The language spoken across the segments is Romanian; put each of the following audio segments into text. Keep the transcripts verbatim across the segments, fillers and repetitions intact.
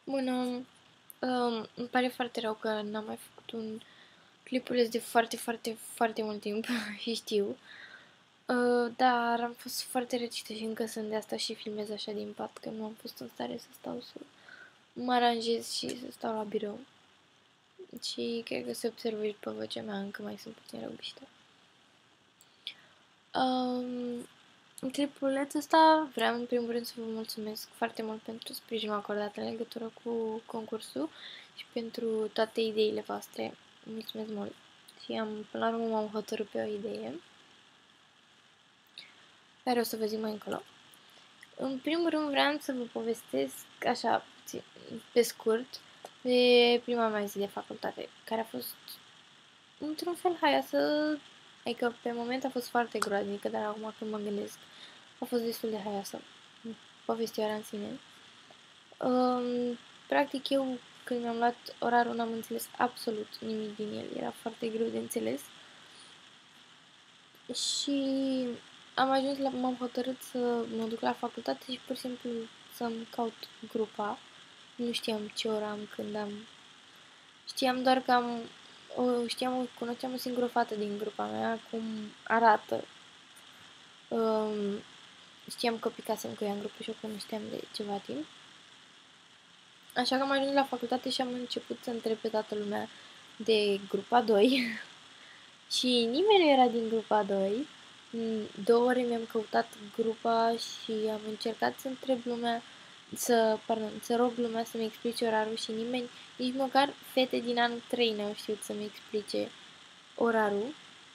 Bună, um, îmi pare foarte rău că n-am mai făcut un clipuleț de foarte, foarte, foarte mult timp și știu. Uh, dar am fost foarte răcită și încă sunt de asta și filmez așa din pat, că nu am fost în stare să stau să mă aranjez și să stau la birou. Și cred că se observă și pe vocea mea, încă mai sunt puțin răubiștă. Um, în clipuleț ăsta vreau în primul rând să vă mulțumesc foarte mult pentru sprijinul acordat în legătură cu concursul și pentru toate ideile voastre. Mulțumesc mult! Și am, până la urmă m-am hotărât pe o idee care o să vă zic mai încolo. În primul rând vreau să vă povestesc așa, pe scurt, de prima mea zi de facultate, care a fost într-un fel haioasă, adică pe moment a fost foarte groaznică, dar acum când mă gândesc a fost destul de haioasă povestioara în sine. Um, practic eu când mi-am luat orarul n-am înțeles absolut nimic din el, era foarte greu de înțeles și am ajuns la, m-am hotărât să mă duc la facultate și pur și simplu să-mi caut grupa. Nu știam ce ora am, când am. Știam doar că am, o, știam, o, cunoșteam o singură fată din grupa mea, cum arată. Um, știam că picasem cu ea în grupă și o cunoșteam de ceva timp. Așa că am ajuns la facultate și am început să întreb pe toată lumea de grupa doi și nimeni nu era din grupa doi. Două ore mi-am căutat grupa și am încercat să întreb lumea, să, pardon, să rog lumea să-mi explice orarul și nimeni, nici măcar fete din anul trei n-au știut să-mi explice orarul.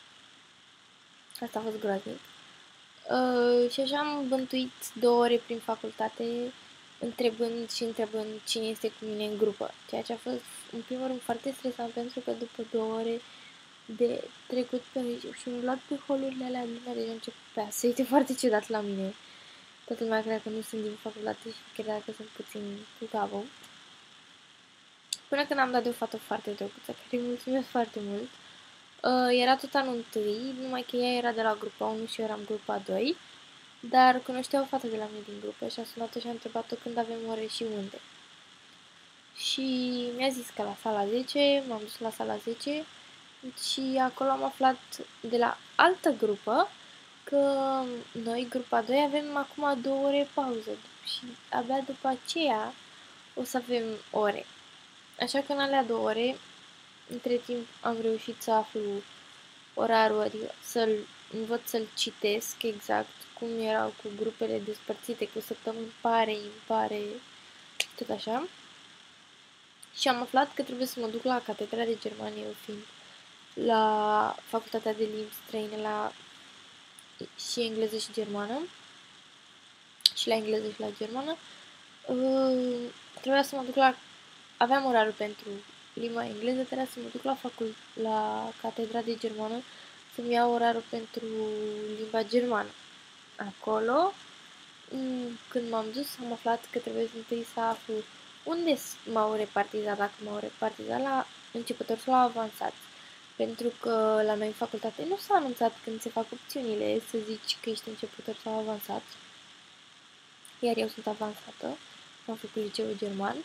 Asta a fost groaznic. Uh, și așa am bântuit două ore prin facultate, întrebând și întrebând cine este cu mine în grupă. Ceea ce a fost, în primul rând, foarte stresant, pentru că după două ore de trecut pe și umblat pe holurile alea, lumea deja începea să uite foarte ciudat la mine. Toată lumea credea că nu sunt din facultate și credea că sunt puțin cu capul. Până când am dat de o fată foarte drăguță, care îi mulțumesc foarte mult. Uh, era tot anul întâi, numai că ea era de la grupa unu și eu eram grupa doi, dar cunoștea o fată de la mine din grupă și a sunat-o și a întrebat-o când avem ore și unde. Și mi-a zis că la sala zece, m-am dus la sala zece și acolo am aflat de la altă grupă că noi, grupa doi, avem acum două ore pauză și abia după aceea o să avem ore. Așa că în alea două ore, între timp, am reușit să aflu orarul, adică să-l învăț să-l citesc exact cum erau cu grupele despărțite, cu săptămâni pare, impare, tot așa. Și am aflat că trebuie să mă duc la Catedra de Germană, eu fiind la Facultatea de Limbi Străine, la și engleză și germană, și la engleză și la germană. Uh, trebuia să mă duc la... Aveam orarul pentru limba engleză, trebuia să mă duc la, facult... la Catedra de Germană să-mi iau orarul pentru limba germană. Acolo, când m-am dus, am aflat că trebuie să întâi să aflu unde m-au repartizat, dacă m-au repartizat la începători sau la avansat. Pentru că la noi în facultate nu s-a anunțat când se fac opțiunile să zici că ești începător sau avansat. Iar eu sunt avansată, am făcut liceul german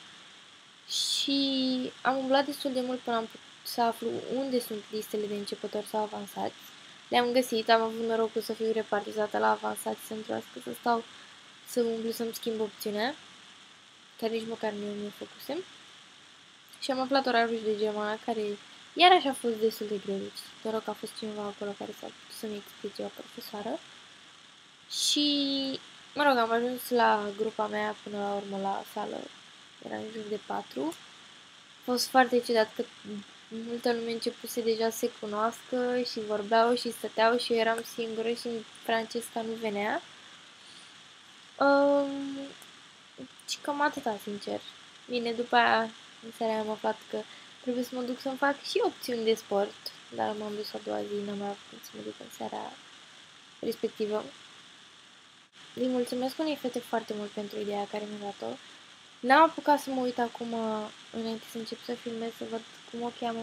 și am umblat destul de mult până am putut să aflu unde sunt listele de începători sau avansați. Le-am găsit, am avut norocul să fiu repartizată la avansați, să-mi trebuiască să stau să umblu să-mi schimb opțiunea, care nici măcar nu mi-o făcusem. Și am aflat orarul și de germană, care iarăși a fost destul de greu, deci noroc că a fost cineva acolo care s-a putut să-mi explice o profesoară. Și, mă rog, am ajuns la grupa mea până la urmă la sală, era în jur de patru. A fost foarte ciudat că multă lume începuse deja să se cunoască și vorbeau și stăteau și eu eram singură și Francesca nu venea. Um, și cam atâta, sincer. Bine, după aia, în seara am aflat că trebuie să mă duc să-mi fac și opțiuni de sport, dar m-am dus a doua zi, n-am mai avut să mă duc în seara respectivă. Îi mulțumesc unei fete foarte mult pentru ideea care mi-a dat-o. N-am apucat să mă uit acum, înainte să încep să filmez, să văd cum o cheamă.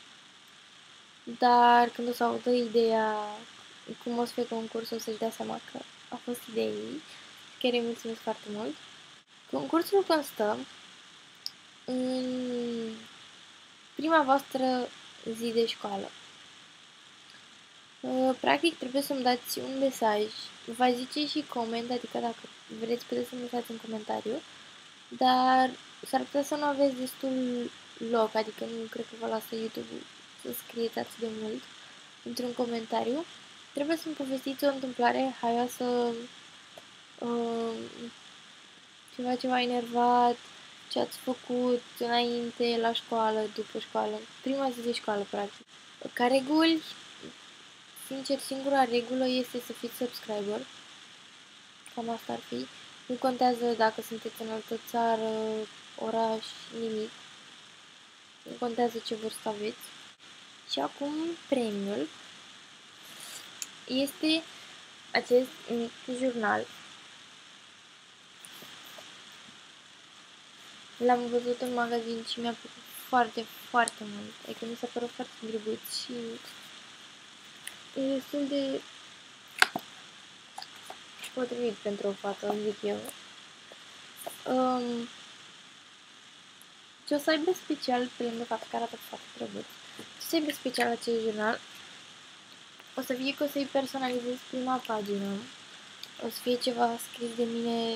Dar când o să audă ideea, cum o să fie concursul, o să-și dea seama că a fost ideea ei. Chiar îi mulțumesc foarte mult. Concursul constă în prima voastră zi de școală. Practic trebuie să-mi dați un mesaj, va zice și coment, adică dacă vreți puteți să-mi lăsați în comentariu, dar s-ar putea să nu aveți destul loc, adică nu cred că vă lasă YouTube să scrieți atât de mult într-un comentariu. Trebuie să-mi povestiți o întâmplare haioasă, uh, ceva ceva enervat, ce ați făcut înainte, la școală, după școală, prima zi de școală, practic. Ca reguli, sincer, singura regulă este să fiți subscriber. Cam asta ar fi. Nu contează dacă sunteți în altă țară, oraș, nimic. Nu contează ce vârstă aveți. Și acum premiul este acest mic jurnal. L-am văzut în magazin și mi-a plăcut foarte, foarte mult. Adică mi s-a părut foarte drăguț și e destul de potrivit pentru o fată, zic eu. Um, ce o să aibă special, pe lângă faptul că arată foarte drăguț, ce o să aibă special acest jurnal, o să fie că o să-i personalizez prima pagină, o să fie ceva scris de mine,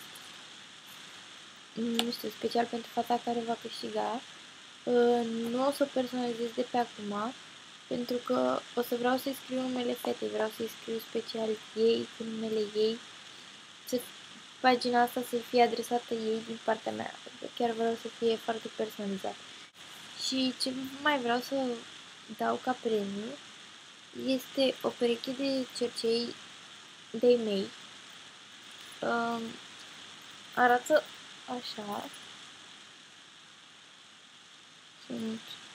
nu știu, special pentru fata care va câștiga. Uh, nu o să o personalizez de pe acum, pentru că o să vreau să-i scriu numele fetei, vreau să-i scriu special ei, cu numele ei, să pagina asta să fie adresată ei din partea mea, chiar vreau să fie foarte personalizat. Și ce mai vreau să dau ca premiu este o pereche de cercei de-ai mei. Um, arată așa. Sunt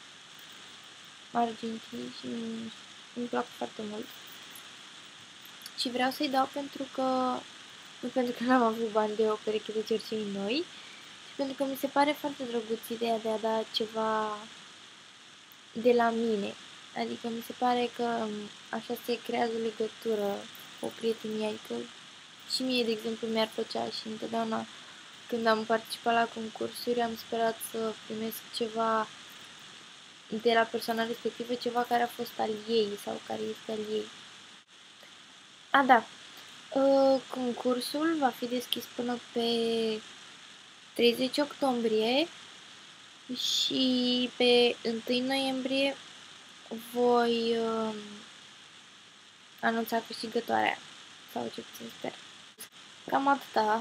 argintii și îmi plac foarte mult. Și vreau să-i dau pentru că, nu pentru că n-am avut bani de o pereche de cercei noi, ci pentru că mi se pare foarte drăguț ideea de a da ceva de la mine. Adică mi se pare că așa se creează legătură, o prietenie, adică și mie, de exemplu, mi-ar plăcea și întotdeauna când am participat la concursuri am sperat să primesc ceva de la persoana respectivă, ceva care a fost al ei sau care este al ei. A, da, uh, concursul va fi deschis până pe treizeci octombrie și pe întâi noiembrie voi uh, anunța câștigătoarea, sau ce puțin sper. Cam atâta.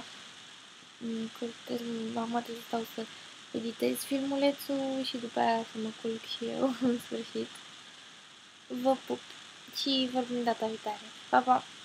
Am atât stau să editez filmulețul și după aia să mă culc și eu în sfârșit. Vă pup și vorbim data viitoare. Pa, pa!